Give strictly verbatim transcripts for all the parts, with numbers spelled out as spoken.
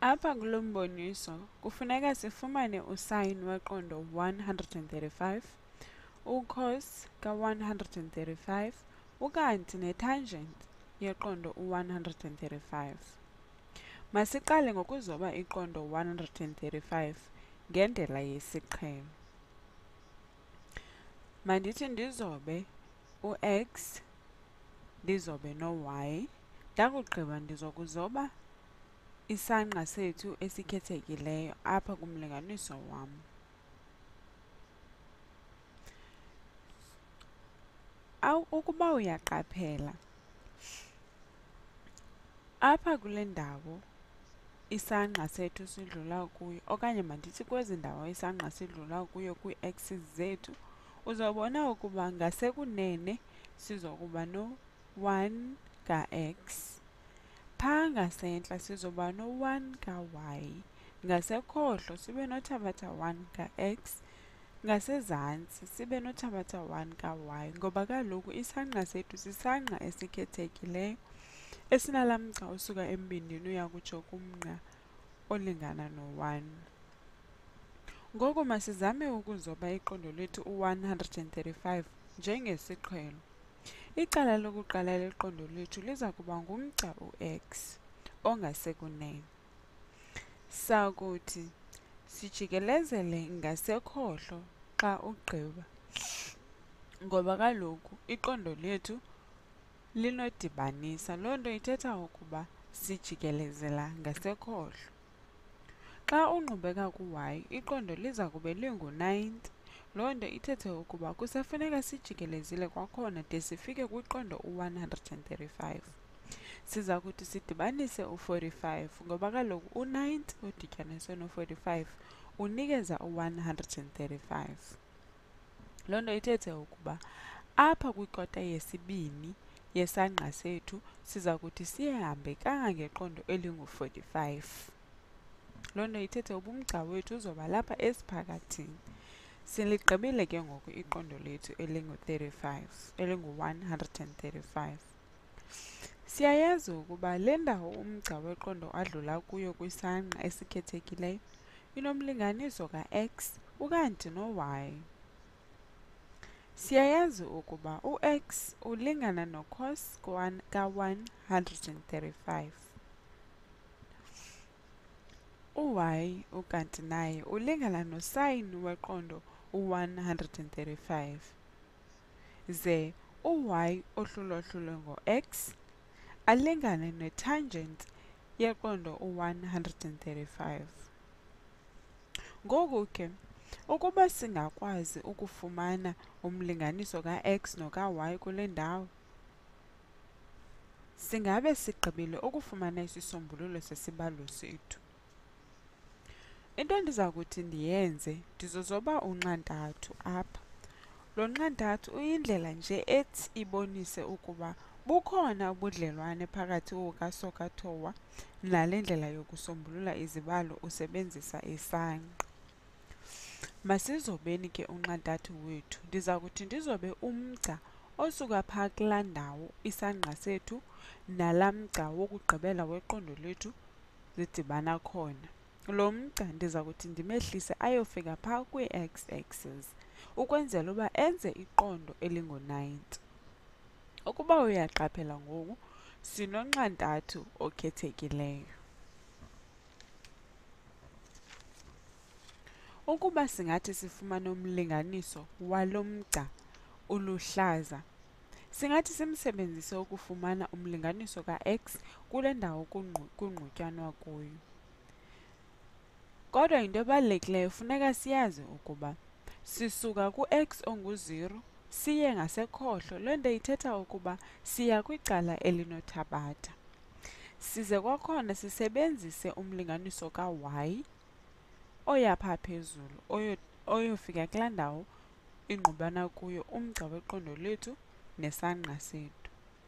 Apha kulo mboniso kufuneka sifumane usine weqondo one hundred thirty-five, ucos ka-one hundred thirty-five, ukanti netangent yeqondo u-one hundred thirty-five. Masiqale ngokuzoba iqondo one hundred thirty-five ngendlela yesiqhelo. Mandithi ndizobe u-x, ndizobe no-y, ndakugqiba ndizokuzoba isangqa sethu esikhethekileyo apha kumlinganiso wam. Aw ukuba uyaqaphela, apha kule ndawo isangqa sethu sidlula kuyo, okanye mandithi kwezi ndawo isangqa sidlula kuyo kwii-axes zethu, uzobona ukuba ngasekunene sizokuba no-one ka-x, phaa ngasentla sizoba no-one ka-y, ngasekhohlo sibe nothabatha one ka-x, ngasezantsi sibe nothabatha one ka-y, ngoba kaloku isangqa sethu sisangqa esikhethekileyo esinala mgca osuka embindini uya kutsho kumnqa olingana no-one. Ngoku masizame ukuzoba iqondo lethu u-one hundred thirty-five njengesiqhelo. Icala lokuqala leqondo lethu liza kuba ngumgca u-x ongasekunene. Sakuthi sijikelezele ngasekhohlo xa ugqiba, ngoba kaloku iqondo lethu linodibanisa. Loo nto ithetha ukuba sijikelezela ngasekhohlo. Xa ungqubeka ku-y, iqondo liza kube lingu-ninety. Loo nto ithethe ukuba kusafuneka sijikelezile kwakhona de sifike kwiqondo u-one hundred thirty-five. Siza kuthi sidibanise u-forty-five, ngoba kaloku u-ninety odityaniswe no-forty-five unikeza u-one hundred thirty-five. Loo nto ithethe ukuba apha kwikota yesibini yesangqa sethu siza kuthi sihambe kangangeqondo elingu-forty-five. Loo nto ithethe ubumgca wethu uzoba lapha esiphakathini. Siligqibile ke ngoku iqondo lethu elingu-thirty-five, elingu-one hundred thirty-five. Siyayazi ukuba le ndawo umgca weqondo adlula kuyo kwisangqa esikhethekileyo inomlinganiso ka-x ukanti no-y. Siyayazi ukuba u-x ulingana no-cos ka-one hundred thirty-five. U-y ukanti naye ulingana nosine weqondo u-one hundred thirty-five. Ze u-y ohlulwahlulwe ngo-x alingane netangent yeqondo u-one hundred thirty-five. Ngoku ke, ukuba singakwazi ukufumana umlinganiso ka-x noka-y kule ndawo, singabe sigqibile ukufumana isisombululo sesibalo sethu. Into endiza kuthi ndiyenze, ndizozoba unxantathu apha. Lo nxantathu uyindlela nje ethi ibonise ukuba bukhona ubudlelwane phakathi kukasokathowa nale ndlela yokusombulula izibalo usebenzisa isangqa. Masizobeni ke unxantathu wethu. Ndiza kuthi ndizobe umgca osuka phaa kulaa ndawo isangqa sethu nalaa mgca wokugqibela weqondo lethu zidibana khona. Lo mgca ndiza kuthi ndimehlise ayofika phaa kwii-x-axes ukwenzela uba enze iqondo elingu-ninety. Ukuba uyaqaphela ngoku, sinonxantathu okhethekileyo. Ukuba singathi sifumane umlinganiso walo mgca uluhlaza, singathi simsebenzise ukufumana umlinganiso ka-x kule ndawo kungqutyanwa kuyo. Kodwa into ebalulekileyo funeka siyazi ukuba sisuka ku-x ongu-zero siye ngasekhohlo. Loo nto ithetha ukuba siya kwicala elinothabatha. Size kwakhona sisebenzise umlinganiso ka-y oya phaa phezulu, oyo oyofika kulaa ndawo ingqubana kuyo umgca weqondo lethu nesangqa sethu.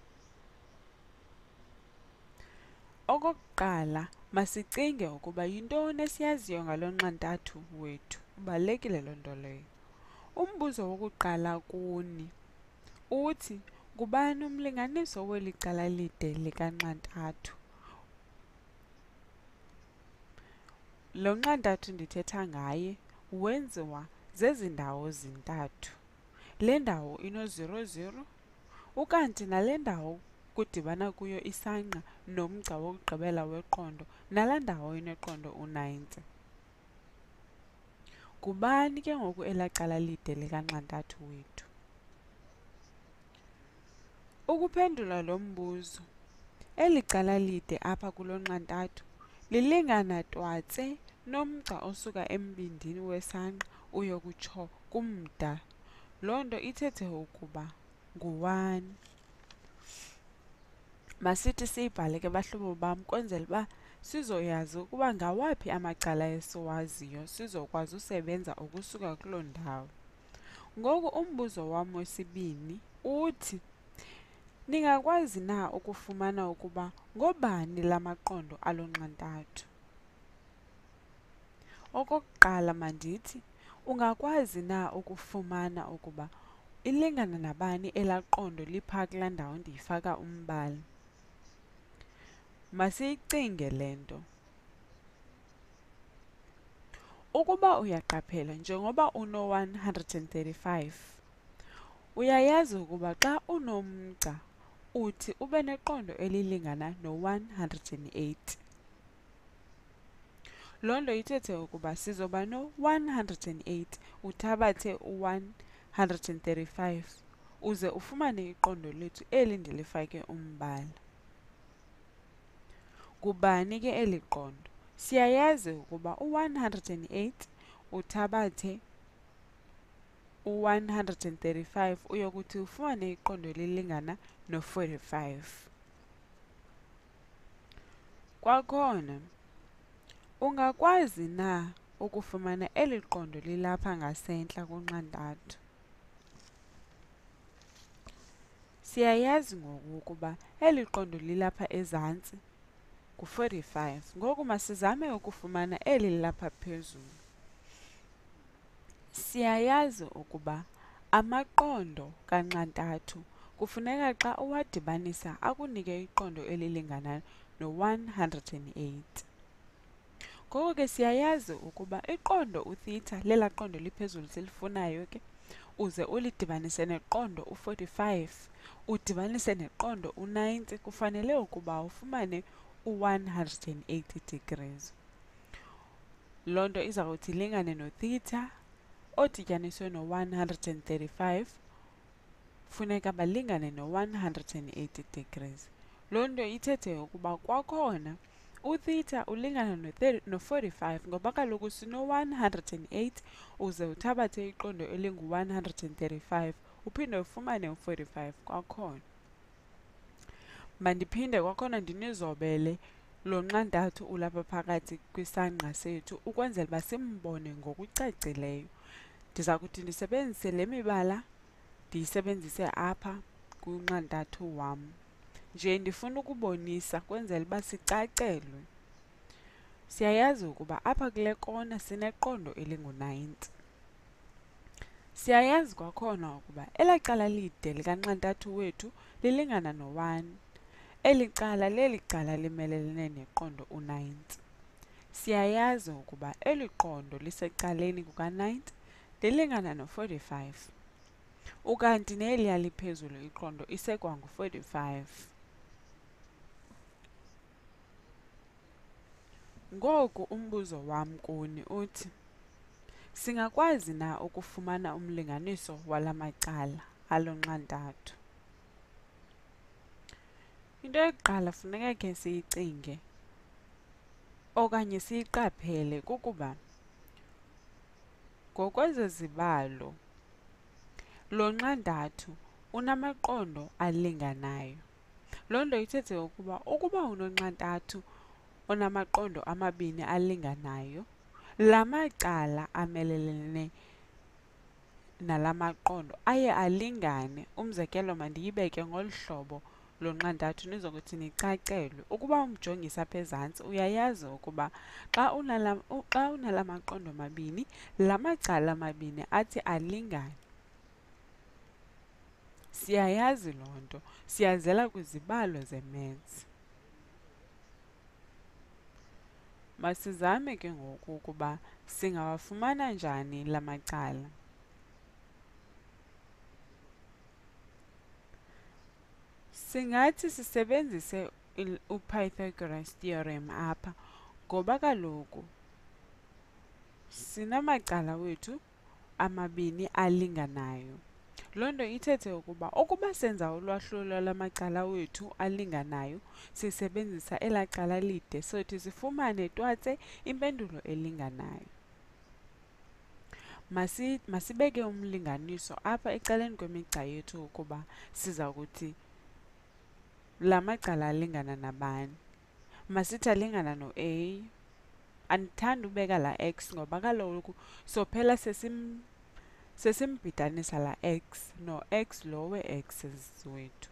Okokuqala, masicinge ukuba yintoni esiyaziyo ngalo nxantathu wethu. Ubalulekile loo nto leyo. Umbuzo wokuqala kuni uthi, ngubani umlinganiso weli cala lide likanxantathu? lo nxantathu ndithetha ngaye wenziwa zezi ndawo zintathu. Le ndawo ino-zero zero, ukanti nale ndawo kudibana kuyo isangqa nomgca wokugqibela weqondo nalaa ndawo ineqondo u-ninety. Ngubani ke ngoku elaa cala lide likanxantathu wethu? Ukuphendula lo mbuzo, eli cala lide apha kulo nxantathu lilingana twatse nomgca osuka embindini wesangqa uyokutsho kumda. Loo nto ithethe ukuba ngu-one. Masithi siyibhale ke bahlobo bam kwenzela uba sizoyazi ukuba ngawaphi amacala esiwaziyo sizokwazi usebenza ukusuka kuloo ndawo. Ngoku umbuzo wam wesibini uthi, ningakwazi na ukufumana ukuba ngobani la maqondo aloo nxantathu? Okokuqala mandithi, ungakwazi na ukufumana ukuba ilingana nabani elaa qondo liphaa kulaa ndawo ndiyifaka umbala? Masiyicinge le nto. Ukuba uyaqaphela njengoba uno-one hundred and thirty-five, uyayazi ukuba xa unomgca uthi ube neqondo elilingana no-one hundred and eight. Loo nto ithethe ukuba sizoba no-one hundred and eight uthabathe u-one hundred and thirty-five uze ufumane iqondo lethu eli ndilifake umbala. Ngubani ke eli qondo? Siyayazi ukuba u-one hundred and eight uthabathe u-one hundred and thirty-five uyokuthi ufumane iqondo elilingana no-forty-five. Kwakhona, ungakwazi na ukufumana eli qondo lilapha ngasentla kunxantathu? Siyayazi ngoku ukuba eli qondo lilapha ezantsi ngu-forty-five. Ngoku masizame ukufumana eli lilapha phezulu. Siyayazi ukuba amaqondo kanxantathu kufuneka xa uwadibanisa akunike iqondo elilingana no-one hundred and eight. Ngoko ke siyayazi ukuba iqondo u-theta lela qondo liphezulu silifunayo ke, uze ulidibanise neqondo u-forty-five, udibanise neqondo u-ninety, kufanele ukuba ufumane u-one hundred and eighty degrees. Loo nto izawuthi ilingane no-theta odityaniswe no-one hundred and thirty-five, funeka balingane no-one hundred and eighty degrees. Loo nto ithethe ukuba kwakhona u-theta ulingana no-forty-five ngoba kaloku sino-one hundred and eight uze uthabathe iqondo elingu-one hundred and thirty-five uphinde ufumane u-forty-five kwakhona. Mandiphinde kwakhona ndinizobele lo nxantathu ulapha phakathi kwisangqa sethu ukwenzela uba simbone ngokucacileyo. Ndiza kuthi ndisebenzise le mibala ndiyisebenzise apha kunxantathu wam. Nje ndifuna ukubonisa kwenzela uba sicacelwe. Siyayazi ukuba apha kule kona sineqondo elingu-ninety. Siyayazi kwakhona ukuba elaa cala lide likanxantathu wethu lilingana no-one. Eli cala leli cala limelelene neqondo u-ninety. Siyayazi ukuba eli qondo lisecaleni kuka-ninety lilingana no-forty-five. Ukanti neliya liphezulu iqondo isekwangu-forty-five. Ngoku umbuzo wam kuni uthi, singakwazi na ukufumana umlinganiso wala macala alo nxantathu? Into yokuqala funeka ke siyicinge okanye siyiqaphele kukuba ngokwezezibalo lo nxantathu unamaqondo alinganayo. Loo nto ithethe ukuba ukuba unonxantathu onamaqondo amabini alinganayo, la macala amelelene nala maqondo aye alingane. Umzekelo mandiyibeke ngolu hlobo lo nxantathu nizokuthi nicacelwe. Ukuba umjongisa apha ezantsi uyayazi ukuba xa unala, xa unala maqondo mabini, la macala mabini athi alingane. Siyayazi loo nto, siyazela kwizibalo ze-maths. Masizame ke ngoku ukuba singawafumana njani la macala. Singathi sisebenzise uPythagoras theorem apha, ngoba kaloku sinamacala wethu amabini alinganayo. Loo nto ithethe ukuba ukuba senza ulwahlulo lamacala wethu alinganayo, sisebenzisa elaa cala lide, sothi sifumane twatse impendulo elinganayo. Masi, masibeke umlinganiso apha ecaleni kwemigca yethu ukuba siza kuthi la macala alingana nabani. Masithi alingana no-A. Andithandi ubeka la x ngoba kaloku sophela sesim sesimbhidanisa la x no-x lo we-x's wethu.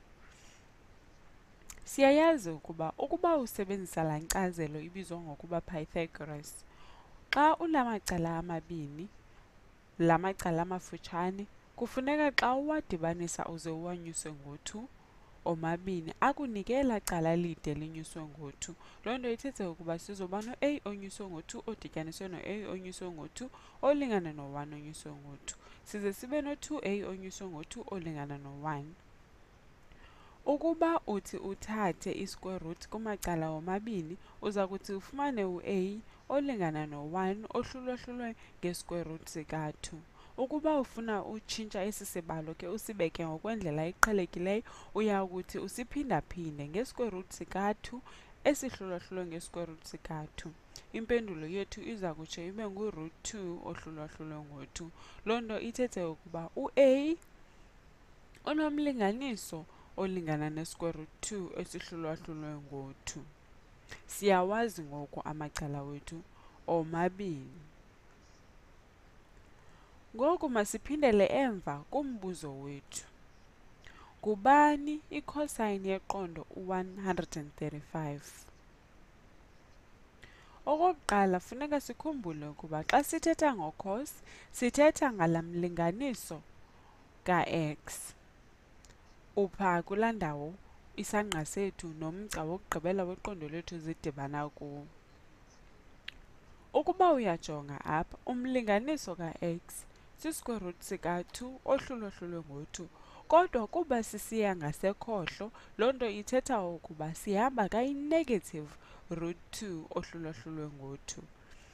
Siyayazi ukuba ukuba usebenzisa la nkcazelo ibizwa ngokuba Pythagoras, xa unamacala amabini, la macala amafutshane, kufuneka xa uwadibanisa uze uwanyuse ngo-two, omabini akunike elaa cala lide linyuswe ngo-two. Loo nto ithethe ukuba sizoba no-A onyuswe ngo-two odityaniswe no-A onyuswe ngo-two olingana no-one onyuswe ngo-two. Size sibe no-two A onyuswe ngo-two olingana no-one. Ukuba uthi uthathe i-square root kumacala omabini, uza kuthi ufumane u-A olingana no-one ohlulwahlulwe nge-square root sika-two. Ukuba ufuna utshintsha esi sibalo ke usibeke ngokwendlela eqhelekileyo, uya kuthi usiphindaphinde nge-square root sika-two esihlulwahlulwe nge-square root sika-two. Impendulo yethu iza kutsho ibe ngu-root two ohlulwahlulwe ngo-two. Loo nto ithethe ukuba u-A unomlinganiso olingana ne-square root two esihlulwahlulwe ngo-two. Siyawazi ngoku amacala wethu omabini. Ngoku masiphindele emva kumbuzo wethu. Ngubani i-cosine yeqondo u-one hundred thirty-five? Okokuqala funeka sikhumbule ukuba xa sithetha ngo-cos, sithetha ngala mlinganiso ka-x. Upha kulaa ndawo isangqa sethu nomgca wokugqibela weqondo lethu zidibana kuwo. Ukuba uyajonga apha, umlinganiso ka-x si-square root sika-two ohlulwahlulwe ngo-two. Kodwa kuba sisiya ngasekhohlo, loo nto ithetha ukuba sihamba kayi-negative root two ohlulwahlulwe ngo-two.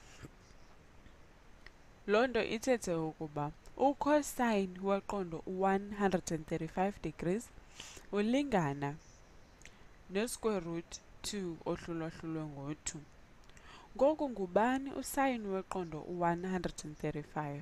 Loo nto ithethe ukuba u-cosine weqondo u-one hundred thirty-five degrees ulingana ne-square root two ohlulwahlulwe ngo-two. Ngoku ngubani usine weqondo u-one hundred thirty-five?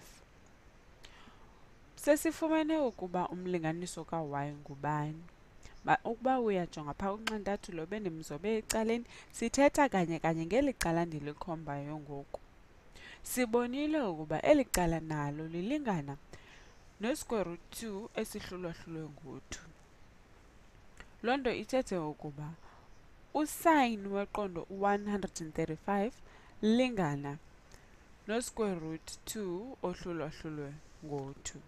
Sesifumene ukuba umlinganiso ka-y ngubani. Ukuba uyajonga phaa kunxantathu lo bendimzobe ecaleni, sithetha kanye kanye ngeli cala ndilikhombayo ngoku. Sibonile ukuba eli cala nalo lilingana ne-square root two esihlulwahlulwe ngo-two. Loo nto ithethe ukuba usine weqondo u-one hundred thirty-five lingana no-square root two ohlulwahlulwe ngo-two.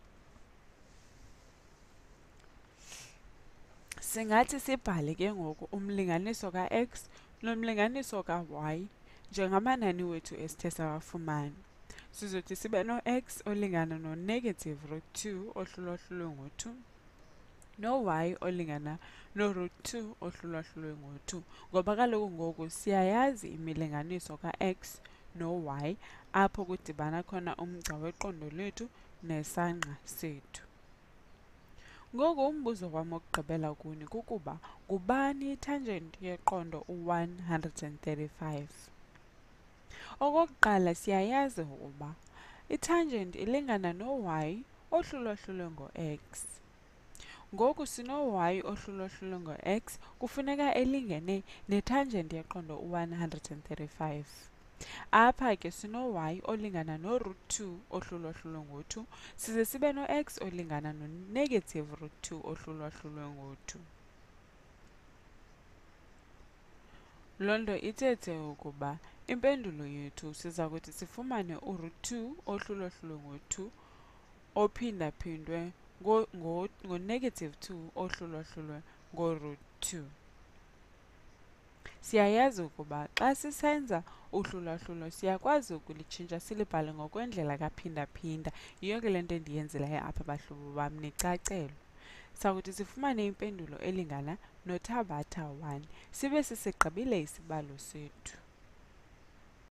Singathi sibhale ke ngoku umlinganiso ka-x nomlinganiso ka-y njengamanani wethu esithe sawafumana. Sizothi sibe no-x olingana no-negative root two ohlulwahlulwe ngo-two, no-y olingana no-root two ohlulwahlulwe ngo-two. Ngoba kaloku ngoku siyayazi imilinganiso ka-x no-y apho kudibana khona umgca weqondo lethu nesangqa sethu. Ngoku umbuzo wam wokugqibela kuni kukuba ngubani itangent yeqondo u-one hundred thirty-five? Okokuqala siyayazi ukuba itangent ilingana no-y ohlulwahlulwe ngo-x. Ngoku sino-y ohlulwahlulwe ngo-x kufuneka elingene netangent yeqondo u-one hundred thirty-five. Apha ke sino-y olingana no-root two ohlulwahlulwe ngo-two, size sibe no-x olingana no-negative root two ohlulwahlulwe ngo-two. Loo nto ithethe ukuba impendulo yethu siza kuthi sifumane u-root two ohlulwahlulwe ngo-two ophindaphindwe ngo-negative two ohlulwahlulwe ngo-root two. Siyayazi ukuba xa sisenza uhlulahlulo siyakwazi ukulitshintsha silibhale ngokwendlela kaphinda-phinda. Yiyo ke le nto endiyenzileyo apha bahlobo bam, nicacelwe. Sawuthi sifumane impendulo elingana nothabatha one, sibe sisigqibile isibalo sethu.